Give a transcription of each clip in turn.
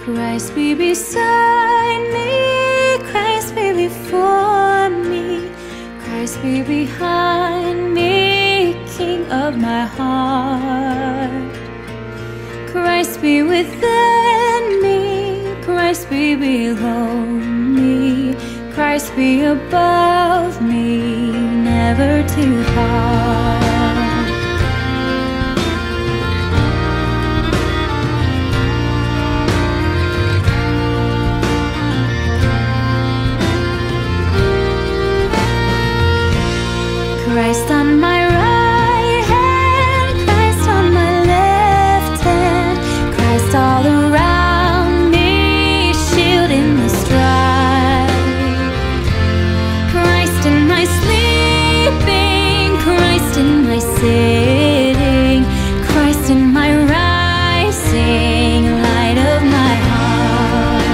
Christ be beside me, Christ be before me, Christ be behind me, King of my heart. Christ be within me, Christ be below me, Christ be above me, never to part. Christ on my right hand, Christ on my left hand, Christ all around me, shield in the strife. Christ in my sleeping, Christ in my sitting, Christ in my rising, light of my heart.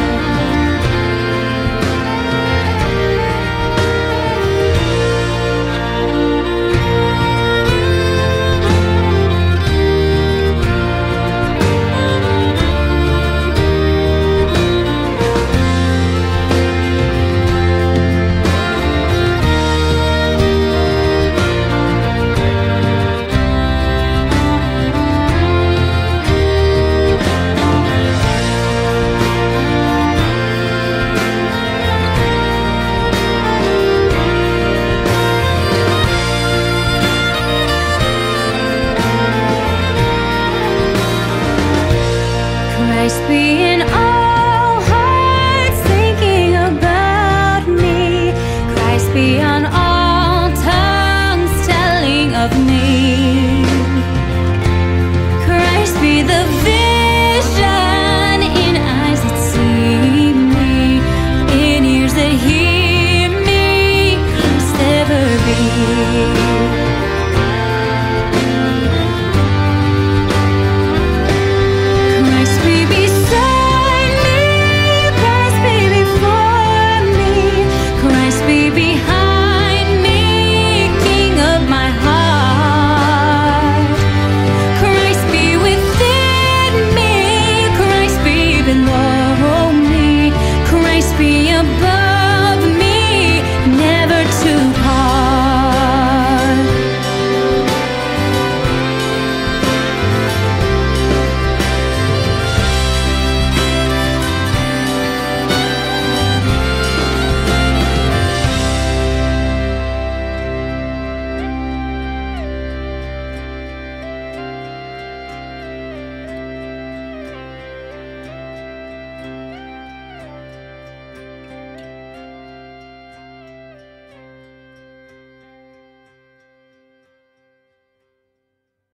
Christ be in all hearts thinking about me, Christ be on all tongues telling of me.